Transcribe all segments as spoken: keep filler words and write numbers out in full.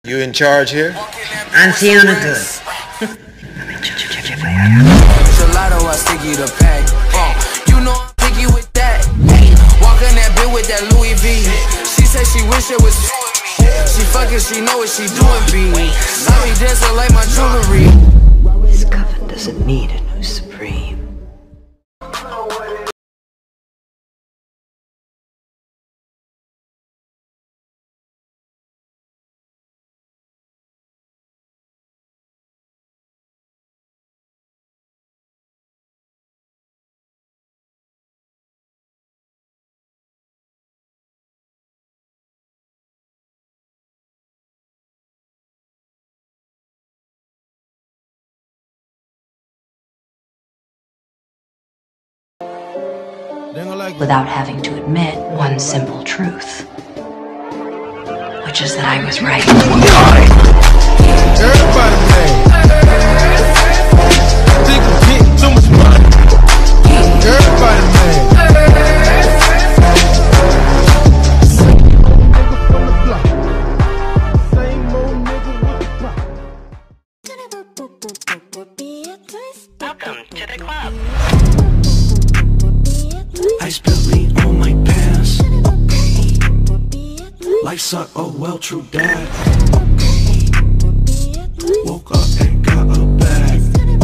You in charge here? Anciano good. Gelato, I sticky the pack. Uh, you know I'm picky with that. Walking that bit with that Louis V. She said she wish it was you and me. She fucking, she know what she doing, B. I be dancing like my jewelry. This coven doesn't need a new supreme. Without having to admit one simple truth, which is that I was right. Everybody mad. Think I'm getting too much money. Everybody mad. Same old nigga from the block. Same old nigga with the block. Welcome to the club. I spilled lean on my pants. Life suck, oh well, true dad. Woke up and got a bag.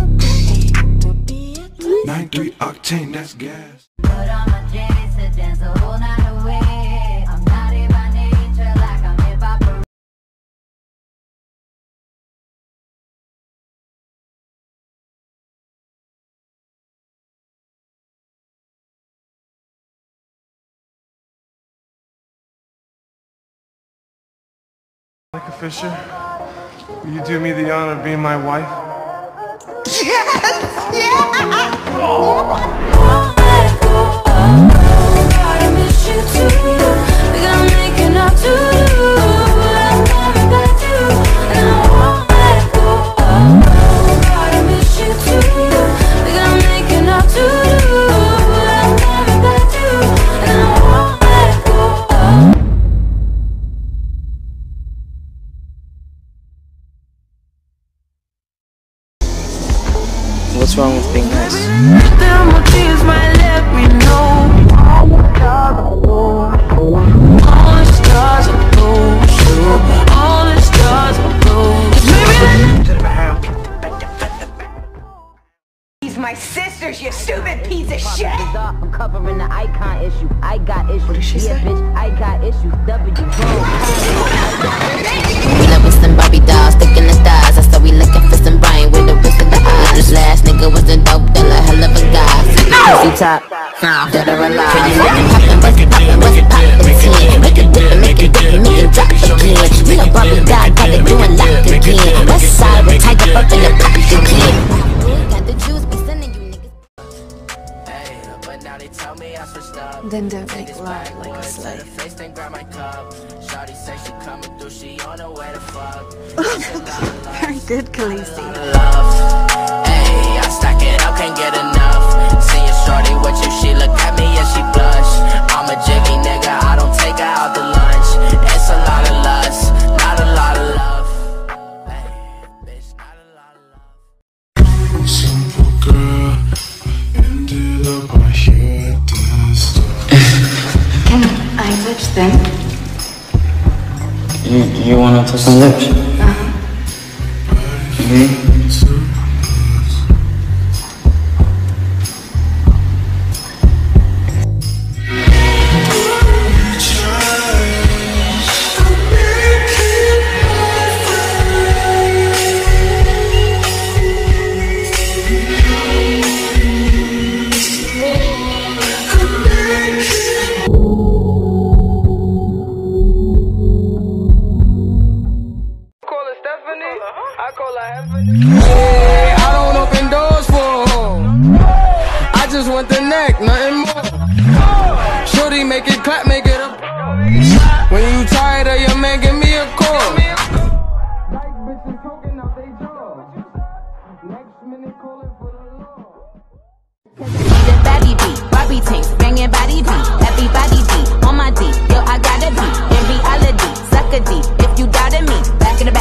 nine three octane, that's gas. Put on my jeans to dance the whole night away. I'm naughty by nature, like I'm hip-hop. Monica Fisher, will you do me the honor of being my wife? Yes! Yeah! I miss you too. Think I'm making up to you. I'm coming back to you. And I won't let go. I miss you too. Think I'm making up to you. I'm coming back to you. And I won't let go. What's wrong with being nice? Them tears might let me know. All the stars are gold. All the stars are gold. He's my sisters, you stupid piece of shit. I'm covering the icon issue. I got issues. What did she yeah, say? bitch, I got issues. W. We love with some Barbie dolls, sticking the stars. I saw we looking for some Brian with the whisk of the eyes. This last nigga was a dope dealer, hell of a guy. Pussy top, dead or alive. Poppin', what's poppin', what's poppin', ten. Make it dip, make it dip, make it drop again. We a Barbie doll, got it doing lock again. West side with tiger up in the pocket again. Got the juice, be sending you niggas. Then don't make love like a slave. Very good, Khaleesi. Hey, I stack it up, can't get enough. Seeing shorty with you, she look at me and she blush. I'm a jiggy nigga, I don't take her out to lunch. It's a lot of lust, not a lot of love. Hey, bitch, not a lot of love. Simple girl, I ended up right here at the start. Can I touch them? You, you wanna touch some lips? Uh-huh. Mm-hmm. Hey, I don't open doors for her. I just want the neck, nothing more. Shorty, make it clap, make it up. When you tired of your man, give me a call. The body beat, Barbie tanks, banging body beat, everybody beat on my D. Yo, I gotta be in reality, suck a D. If you doubted me, back in the back.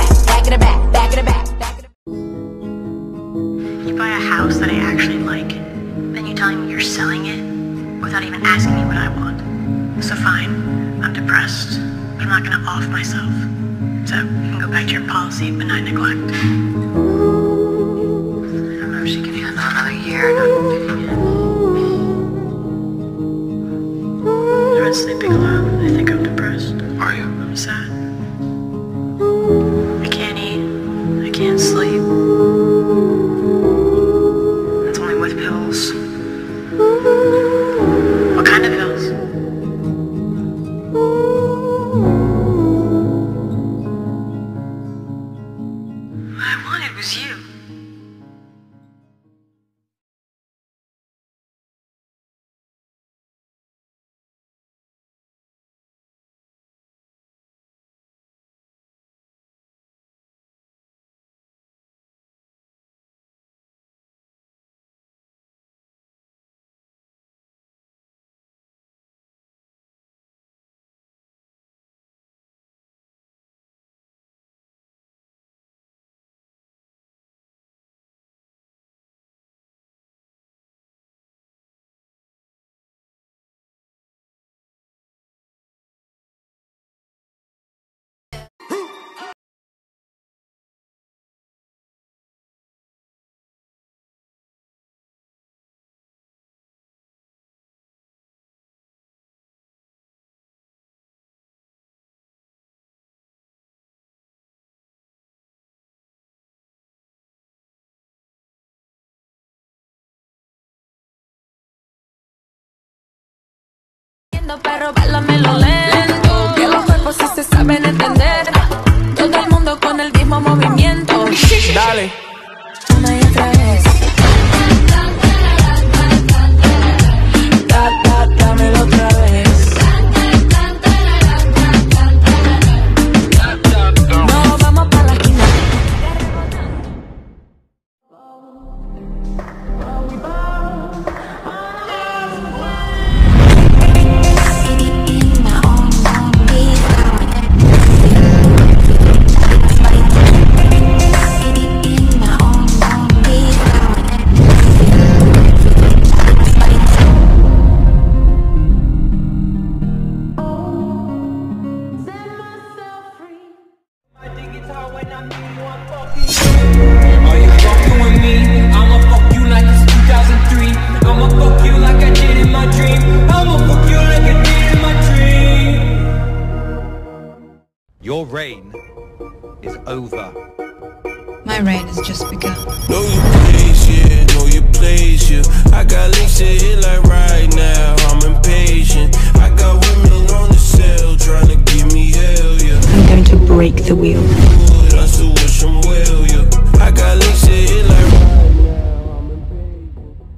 So go back to your policy of benign neglect. I don't know if she can handle another year. Not I've been sleeping alone. I think I'm depressed. Are you? I'm sad. I can't eat. I can't sleep. It's only with pills. What kind of pills? What I wanted was you. Pero báilamelo lento, que los cuerpos sí se saben entender. Todo el mundo con el mismo movimiento. Dale. Una y otra vez. Da, da, dámelo otra vez. No, vamos para la esquina. Your reign is over. My reign has just begun. Know your place, yeah, know your place, yeah. I got links to hit like right now, I'm impatient. I got women on the cell trying to give me hell, yeah. I'm going to break the wheel. I still wish I'm well, yeah. I got links to hit like right now, I'm impatient.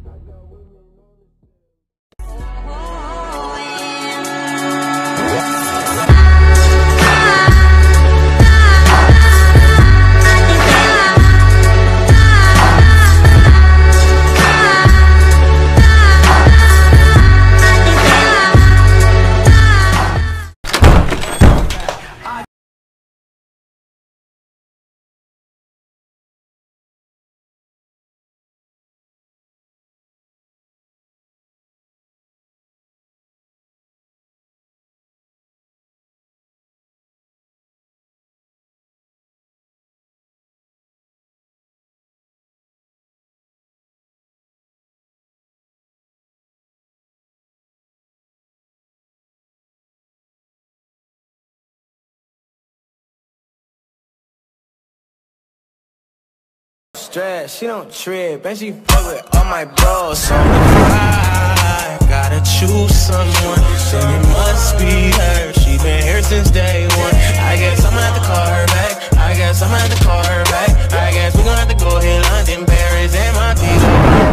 Stress, she don't trip, and she fuck with all my bros. So I gotta choose someone, and it must be her. She been here since day one. I guess I'ma have to call her back. I guess I'ma have to call her back. I guess we gon' have to go hit London, Paris, and Montego.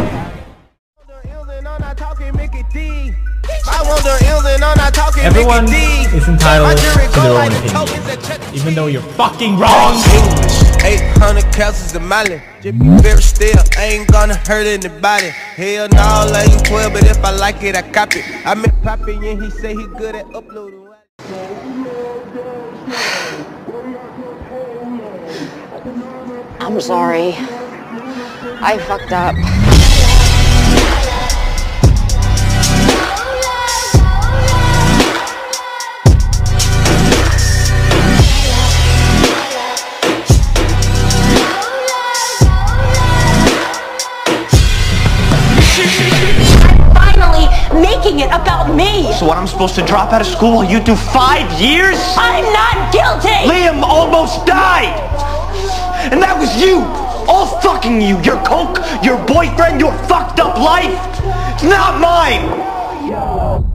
Everyone is entitled to their own opinion, even though you're fucking wrong. eight hundred calories a mile. Very still, I ain't gonna hurt anybody. Hell no, I ain't twelve, but if I like it, I cop it. I met Poppy and he say he good at uploading. I'm sorry. I fucked up. making it about me. So what, I'm supposed to drop out of school while you do five years? I'm not guilty! Liam almost died! And that was you! All fucking you! Your coke, your boyfriend, your fucked up life! It's not mine!